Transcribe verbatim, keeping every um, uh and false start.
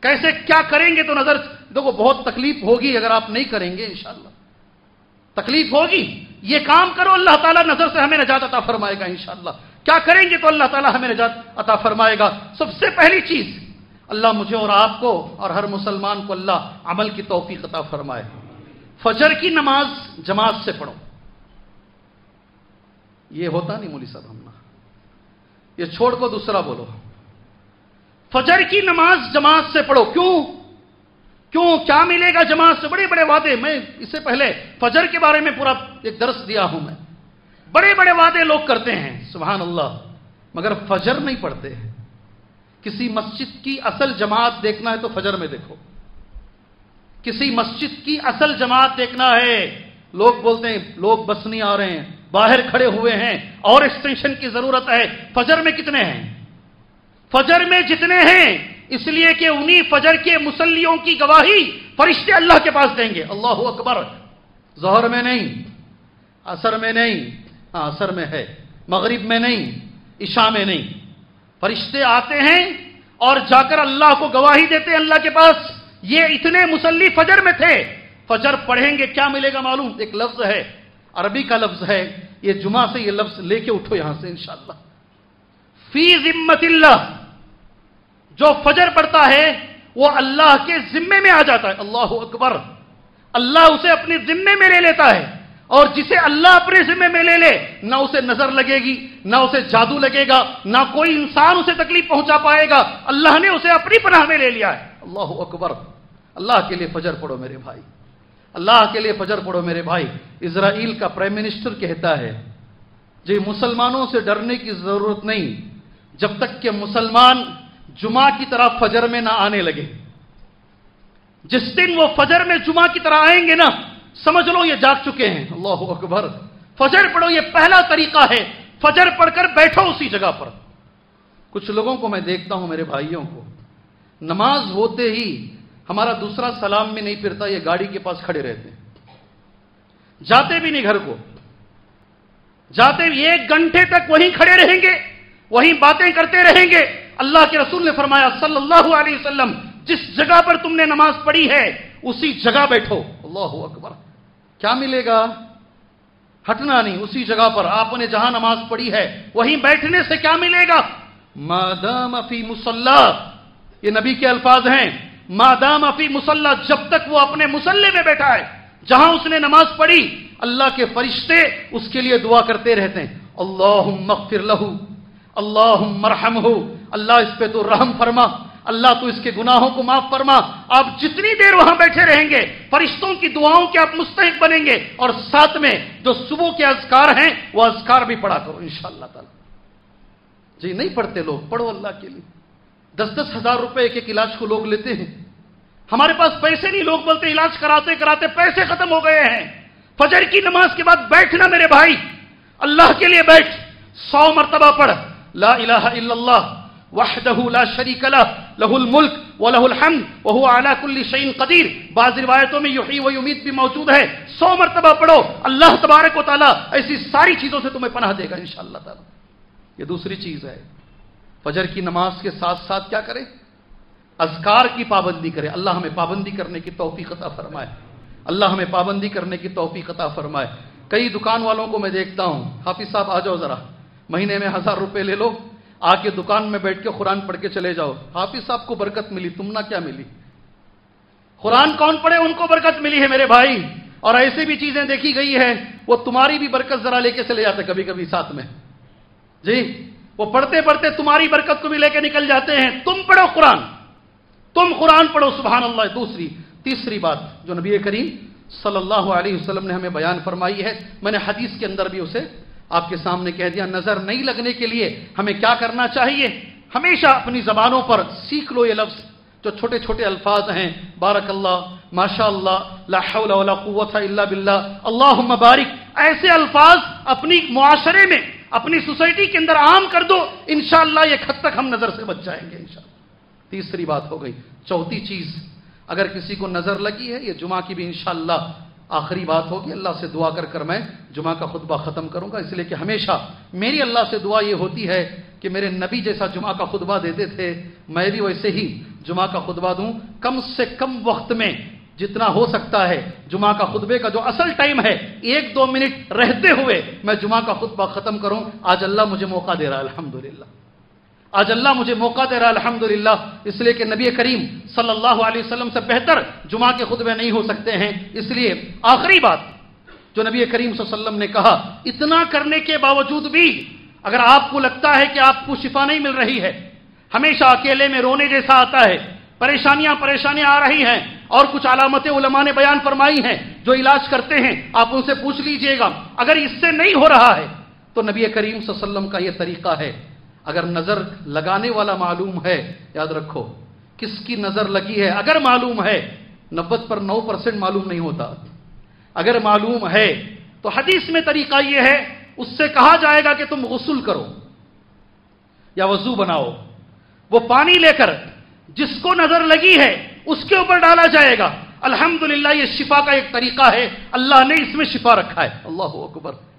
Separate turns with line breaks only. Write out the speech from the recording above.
کیسے کیا کریں گے تو نظر دیکھو بہت تکلیف ہوگی اگر آپ نہیں کریں گے انشاءاللہ، تکلیف ہوگی. یہ کام کرو اللہ تعالیٰ نظر سے ہمیں نجات عطا فرمائے گا انشاءاللہ. کیا کریں گے تو اللہ تعالیٰ ہمیں نجات عطا فرمائے گا. سب سے پہلی چیز اللہ مجھے اور آپ کو اور ہر مسلمان کو اللہ عمل کی توفیق عطا فرمائے. فجر کی نماز جماعت سے پڑھو. یہ ہوتا نہیں مولی صاحب ہم یہ چھوڑ کو دوسرا بولو. فجر کی نماز جماعت سے پڑھو. کیوں کیوں کیا ملے گا جماعت سے؟ بڑے بڑے وعدے. میں اس سے پہلے فجر کے بارے میں پورا ایک درس دیا ہوں. میں بڑے بڑے وعدے لوگ کرتے ہیں سبحان اللہ، مگر فجر نہیں پڑھتے ہیں. کسی مسجد کی اصل جماعت دیکھنا ہے تو فجر میں دیکھو. کسی مسجد کی اصل جماعت دیکھنا ہے. لوگ بولتے ہیں لوگ بس نہیں آ رہے ہیں، باہر کھڑے ہوئے ہیں اور ایکسٹینشن کی ضرورت ہے. فجر میں کتنے ہیں؟ فجر میں جتنے ہیں اس لیے کہ انہی فجر کے مصلیوں کی گواہی فرشتے اللہ کے پاس دیں گے. اللہ اکبر. ظہر میں نہیں، عصر میں نہیں، ہاں عصر میں ہے، مغرب میں نہیں، عشاء میں نہیں. فرشتے آتے ہیں اور جا کر اللہ کو گواہی دیتے ہیں اللہ کے پاس یہ اتنے مصلی فجر میں تھے. فجر پڑھیں گے کیا ملے گا معلوم؟ ایک لفظ ہے عربی کا لفظ ہے، یہ جمعہ سے یہ لفظ لے کے اٹھو یہاں سے انشاءاللہ. فی ذمت اللہ. جو فجر پڑھتا ہے وہ اللہ کے ذمے میں آ جاتا ہے. اللہ اکبر. اللہ اسے اپنے ذمے میں لے لیتا ہے. اور جسے اللہ اپنے ذمے میں لے لے نہ اسے نظر لگے گی، نہ اسے جادو لگے گا، نہ کوئی انسان اسے تکلیف پہنچا پائے گا. اللہ نے اسے اپنی پناہ میں لے لیا ہے. اللہ اکبر. اللہ کے لیے فجر پڑھو میرے بھائی، اللہ کے لیے فجر پڑھو میرے بھائی. اسرائیل کا پرائم منسٹر کہتا ہے جی مسلمانوں سے ڈرنے کی ضرورت نہیں جب تک کہ مسلمان جمعہ کی طرح فجر میں نہ آنے لگے. جس دن وہ فجر میں جمعہ کی طرح آئیں گے نا سمجھ لو یہ جاگ چکے ہیں. اللہ اکبر. فجر پڑھو. یہ پہلا طریقہ ہے. فجر پڑھ کر بیٹھو اسی جگہ پر. کچھ لوگوں کو میں دیکھتا ہوں میرے بھائیوں کو نماز ہوتے ہی ہمارا دوسرا سلام میں نہیں پھرتا، یہ گاڑی کے پاس کھڑے رہتے ہیں، جاتے بھی نہیں گھر کو. جاتے بھی ایک گھنٹے تک وہیں کھڑے رہیں گے، وہیں باتیں کرتے رہیں گے. اللہ کے رسول نے فرمایا صلی اللہ علیہ وسلم جس جگہ پر تم نے نماز پڑھی ہے اسی جگہ بیٹھو. اللہ اکبر. کیا ملے گا؟ ہٹنا نہیں، اسی جگہ پر آپ نے جہاں نماز پڑھی ہے وہیں بیٹھنے سے کیا ملے گا؟ ما دام فی مصلی. یہ نبی کے الفاظ ہیں. ما دام فی مصلی. جب تک وہ اپنے مصلی میں بیٹھا ہے جہاں اس نے نماز پڑھی اللہ کے فرشتے اس کے لیے دعا کرتے رہتے ہیں. اللہم اغفر لہ، اللہم ارحمہ. اللہ اس پہ تو رحم فرما، اللہ تو اس کے گناہوں کو معاف فرما. آپ جتنی دیر وہاں بیٹھے رہیں گے فرشتوں کی دعاؤں کے آپ مستحق بنیں گے. اور ساتھ میں جو صبح کے اذکار ہیں وہ اذکار بھی پڑھا کرو انشاءاللہ تعالی. جی نہیں پڑھتے لوگ، پڑھو اللہ کے لیے. دس دس ہزار روپے ایک ایک علاج کو لوگ لیتے ہیں. ہمارے پاس پیسے نہیں. لوگ بولتے علاج کراتے کراتے پیسے ختم ہو گئے ہیں. فجر کی نماز کے بعد بیٹھنا میرے بھائی، اللہ کے لیے بیٹھ. سو مرتبہ پڑھ لا الہ الا اللہ وحدہ لا شریک لہ لہ الملک ولہ الحمد وہو علی کل شیء قدیر. بعض روایتوں میں یحیی و یمیت بھی موجود ہے. سو مرتبہ پڑھو. اللہ تبارک و تعالیٰ ایسی ساری چیزوں سے تمہیں پناہ دے گا انشاءاللہ تعالی. یہ دوسری چیز ہے. فجر کی نماز کے ساتھ ساتھ کیا کرے؟ اذکار کی پابندی کرے. اللہ ہمیں پابندی کرنے کی توفیق عطا فرمائے. اللہ ہمیں پابندی کرنے کی توفیق عطا فرمائے. کئی دکان والوں کو میں دیکھتا ہوں، حافظ صاحب آ جاؤ ذرا، مہینے میں ہزار روپے لے لو، آ کے دکان میں بیٹھ کے قرآن پڑھ کے چلے جاؤ. حافظ صاحب کو برکت ملی، تم نہ کیا ملی؟ قرآن کون پڑھے ان کو برکت ملی ہے میرے بھائی. اور ایسے بھی چیزیں دیکھی گئی ہے وہ تمہاری بھی برکت ذرا لے کے چلے جاتے کبھی کبھی ساتھ میں. جی وہ پڑھتے پڑھتے تمہاری برکت کو بھی لے کے نکل جاتے ہیں. تم پڑھو قرآن، تم قرآن پڑھو سبحان اللہ. دوسری تیسری بات جو نبی کریم صلی اللہ علیہ وسلم نے ہمیں بیان فرمائی ہے، میں نے حدیث کے اندر بھی اسے آپ کے سامنے کہہ دیا. نظر نہیں لگنے کے لیے ہمیں کیا کرنا چاہیے؟ ہمیشہ اپنی زبانوں پر سیکھ لو یہ لفظ جو چھوٹے چھوٹے الفاظ ہیں. بارک اللہ، ماشاء اللہ، لا حول ولا قوت الا باللہ، اللہم بارک. ایسے الفاظ اپنی معاشرے میں اپنی سوسائٹی کے اندر عام کر دو، انشاءاللہ ایک حد تک ہم نظر سے بچ جائیں گے انشاءاللہ. تیسری بات ہو گئی. چوتھی چیز، اگر کسی کو نظر لگی ہے، یہ جمعہ کی بھی انشاءاللہ آخری بات ہوگی. اللہ سے دعا کر کر میں جمعہ کا خطبہ ختم کروں گا، اس لیے کہ ہمیشہ میری اللہ سے دعا یہ ہوتی ہے کہ میرے نبی جیسا جمعہ کا خطبہ دیتے تھے، میں بھی ویسے ہی جمعہ کا خطبہ دوں، کم سے کم وقت میں جتنا ہو سکتا ہے جمعہ کا خطبے کا جو اصل ٹائم ہے ایک دو منٹ رہتے ہوئے میں جمعہ کا خطبہ ختم کروں. آج اللہ مجھے موقع دے رہا ہے الحمدللہ، آج اللہ مجھے موقع دے رہا ہے الحمدللہ، اس لیے کہ نبی کریم صلی اللہ علیہ وسلم سے بہتر جمعہ کے خطبے نہیں ہو سکتے ہیں. اس لیے آخری بات جو نبی کریم صلی اللہ علیہ وسلم نے کہا، اتنا کرنے کے باوجود بھی اگر آپ کو لگتا ہے کہ آپ کو شفا نہیں مل رہی ہے، ہمیشہ اکیلے میں رونے جیسا آتا ہے، پریشانیاں پریشانیاں آ رہی ہیں، اور کچھ علامتیں علماء نے بیان فرمائی ہیں جو علاج کرتے ہیں، آپ ان سے پوچھ لیجئے گا. اگر اس سے نہیں ہو رہا ہے تو نبی کریم صلی اللہ علیہ وسلم کا یہ طریقہ ہے. اگر نظر لگانے والا معلوم ہے، یاد رکھو کس کی نظر لگی ہے، اگر معلوم ہے، نبت پر نو پرسنٹ معلوم نہیں ہوتا، اگر معلوم ہے تو حدیث میں طریقہ یہ ہے، اس سے کہا جائے گا کہ تم غسل کرو یا وضو بناؤ، وہ پانی لے کر جس کو نظر لگی ہے اس کے اوپر ڈالا جائے گا. الحمدللہ یہ شفا کا ایک طریقہ ہے، اللہ نے اس میں شفا رکھا ہے. اللہ اکبر.